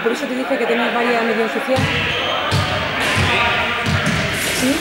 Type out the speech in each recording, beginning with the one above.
por eso te dije que tenías varias medio ensuciadas. ¿Sí?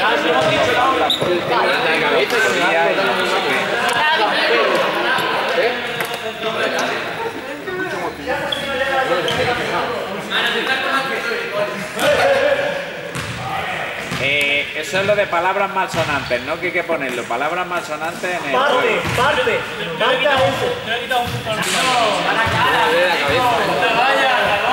Eso es lo de palabras malsonantes, ¿no? Que hay que ponerlo. Palabras malsonantes en el... Parte. Marca ese. Te he quitado un poco el a la cara. Vaya,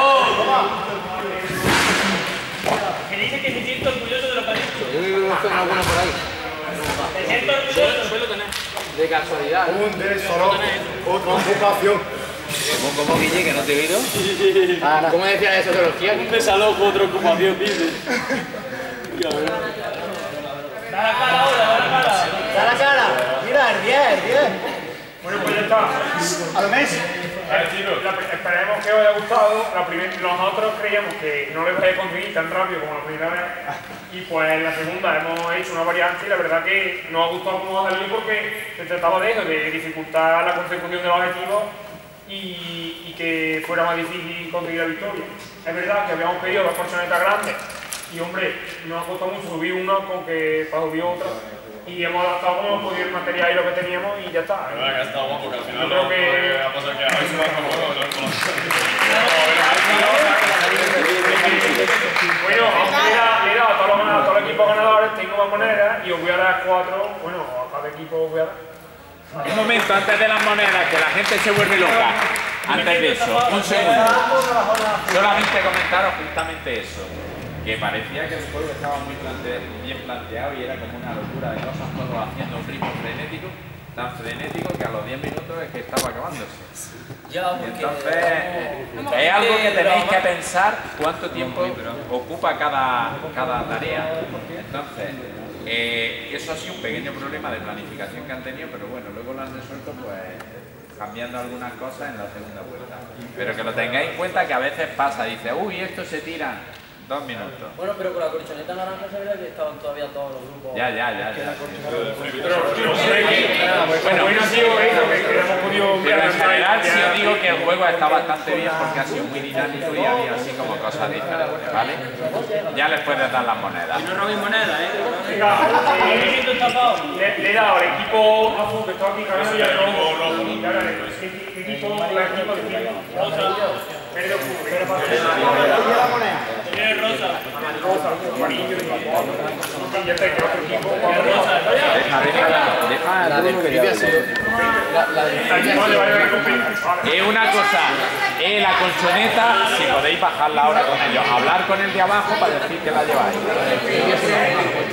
que dice que se siente orgulloso de lo que ha dicho. Yo creo que esto es alguna por ahí. Se siente orgulloso. Suelo tener. De casualidad. Un desalojo. Otra ocupación. ¿Cómo, Guille, que no te he oído? ¿Cómo decía eso de los tíos? Un desalojo, otra ocupación, dice. Da la cara ahora, da la cara. Da la cara. Mira, el 10. Bueno, pues ya está. Al mes. Esperemos que os haya gustado. Nosotros creíamos que no lo ibais a conseguir tan rápido como la primera vez. Y pues en la segunda hemos hecho una variante y la verdad que nos ha gustado cómo ha salido porque se trataba de eso, de dificultar la consecución de los objetivos y que fuera más difícil conseguir la victoria. Es verdad que habíamos pedido 2 colchonetas grandes y hombre, nos ha costado mucho subir una con que para subir otra. Y hemos adaptado como hemos podido el material y lo que teníamos y ya está. La verdad que ha estado guapo, que al final yo creo que... ha pasado que a veces va como Bueno, le he dado a todos los equipos ganadores, tengo más monedas y os voy a dar 4, bueno, a cada equipo os voy a dar. Un momento, antes de las monedas, que la gente se vuelve loca. Antes de eso, un segundo. Solamente comentaros justamente eso. Que parecía que el juego estaba muy bien planteado y era como una locura de cosas, todos haciendo un ritmo frenético, tan frenético que a los 10 minutos es que estaba acabándose. Y entonces es algo que tenéis que pensar cuánto tiempo ocupa cada tarea. Entonces, eso ha sido un pequeño problema de planificación que han tenido, pero bueno, luego lo han resuelto pues cambiando algunas cosas en la segunda vuelta. Pero que lo tengáis en cuenta que a veces pasa, dice, uy, esto se tira 2 minutos. Bueno, pero con la colchoneta naranja se veía que estaban todavía todos los grupos. Ya. Bueno, ha sido eso, que hemos podido... Pero en general sí os digo que el juego está bastante bien porque ha sido muy dinámico y había así como cosas diferentes, ¿vale? Ya les puedes dar las monedas. No robéis moneda, Venga, le he dado al equipo azul que está aquí cargando y al rojo. Y ahora el equipo de verde oscuro. Tiene rosa. Rosa, amarillo y ya está, que otro equipo. Una cosa, la colchoneta, si podéis bajarla ahora con ellos, hablar con el de abajo para decir que la lleváis.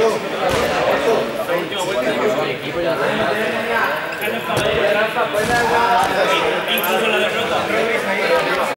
Puede